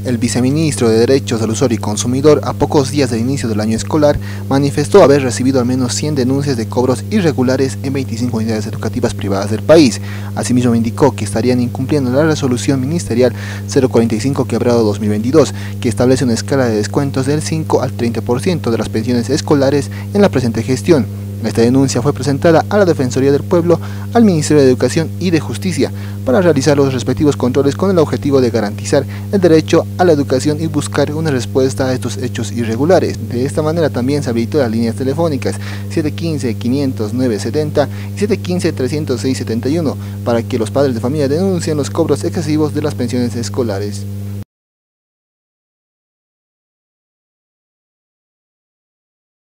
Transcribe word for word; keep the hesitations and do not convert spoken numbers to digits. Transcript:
El viceministro de Derechos del Usuario y Consumidor, a pocos días del inicio del año escolar, manifestó haber recibido al menos cien denuncias de cobros irregulares en veinticinco unidades educativas privadas del país. Asimismo, indicó que estarían incumpliendo la resolución ministerial cero cuarenta y cinco quebrado dos mil veintidós, que establece una escala de descuentos del cinco al treinta por ciento de las pensiones escolares en la presente gestión. Esta denuncia fue presentada a la Defensoría del Pueblo, al Ministerio de Educación y de Justicia, para realizar los respectivos controles con el objetivo de garantizar el derecho a la educación y buscar una respuesta a estos hechos irregulares. De esta manera también se habilitó las líneas telefónicas siete uno cinco, quinientos, nueve setenta y siete uno cinco, trescientos seis, setenta y uno para que los padres de familia denuncien los cobros excesivos de las pensiones escolares.